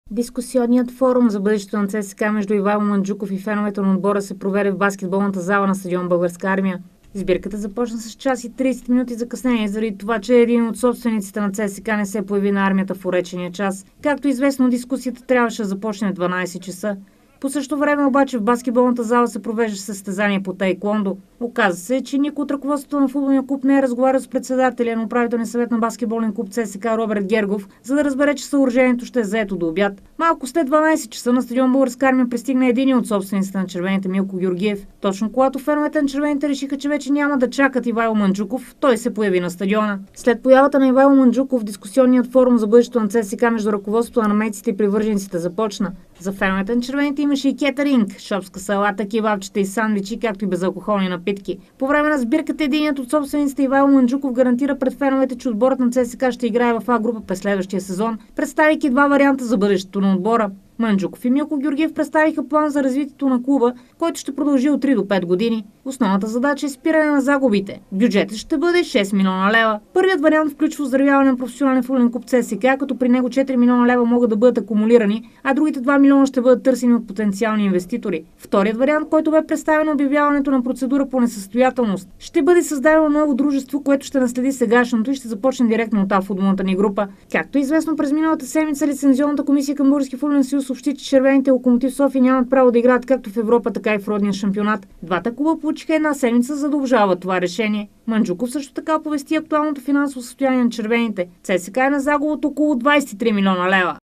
Дискусионният форум за бъдещето на ЦСКА между Ивайло Манджуков и феновете на отбора се проведе в баскетболната зала на стадион Българска армия. Избирката започна с час и 30 минути закъснение, заради това, че един от собствениците на ЦСКА не се появи на армията в уречения час. Както известно, дискусията трябваше да започне в 12 часа. По същото време обаче в баскетболната зала се провежда състезание по таеквондо. Оказа се, че никой от ръководството на футболния клуб не е разговарял с председателя на управителния съвет на баскетболен клуб ЦСКА Роберт Гергов, за да разбере, че съоръжението ще е заето до обяд. Малко след 12 часа на стадион Българска армия пристигна един от собствениците на червените Милко Георгиев. Точно когато феновете на червените решиха, че вече няма да чакат Ивайло Манджуков, той се появи на стадиона. След появата на Ивайло Манджуков, дискусионният форум за бъдещето на ЦСКА между ръководството на намеците и привържениците започна. За феновете на червените имаше и кетеринг, шопска салата, кебабчета и сандвичи, както и безалкохолни напитки. По време на сбирката единият от собствениците Ивайло Манджуков гарантира пред феновете, че отборът на ЦСКА ще играе в А група през следващия сезон, представяйки два варианта за бъдещето на отбора. Манджуков и Милко Георгиев представиха план за развитието на клуба, който ще продължи от 3 до 5 години. Основната задача е спиране на загубите. Бюджетът ще бъде 6 милиона лева. Първият вариант включва оздравяване на професионален футболен клуб ЦСКА, като при него 4 милиона лева могат да бъдат акумулирани, а другите 2 милиона ще бъдат търсени от потенциални инвеститори. Вторият вариант, който бе представен обявяването на процедура по несъстоятелност, ще бъде създадено ново дружество, което ще наследи сегашното и ще започне директно от футболната ни група. Както е известно, през миналата седмица лицензионната комисия към Български футболен съюз съобщи, че червените Локомотив София нямат право да играят както в Европа, така и в родния шампионат. Двата клуба получиха една седмица, за да обжалват това решение. Манджуков също така оповести актуалното финансово състояние на червените. ЦСКА е на загуба от около 23 милиона лева.